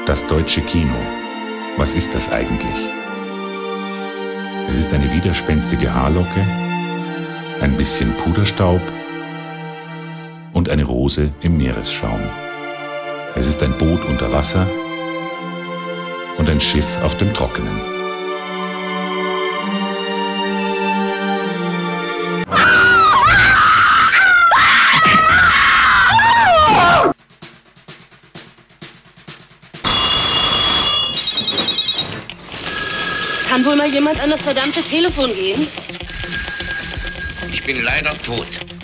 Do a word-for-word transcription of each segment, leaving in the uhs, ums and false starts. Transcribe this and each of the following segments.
Das deutsche Kino. Was ist das eigentlich? Es ist eine widerspenstige Haarlocke, ein bisschen Puderstaub und eine Rose im Meeresschaum. Es ist ein Boot unter Wasser und ein Schiff auf dem Trockenen. Kann wohl mal jemand an das verdammte Telefon gehen? Ich bin leider tot.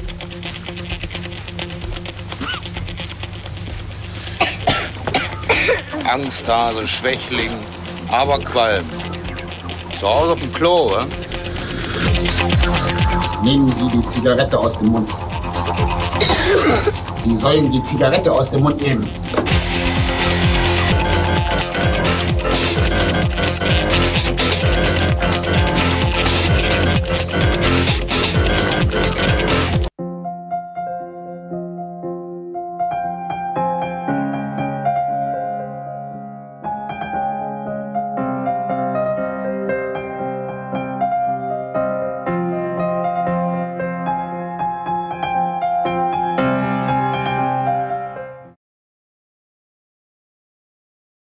Angsthase, Schwächling, Aberqualm. Zu Hause auf dem Klo, oder? Nehmen Sie die Zigarette aus dem Mund. Sie sollen die Zigarette aus dem Mund nehmen.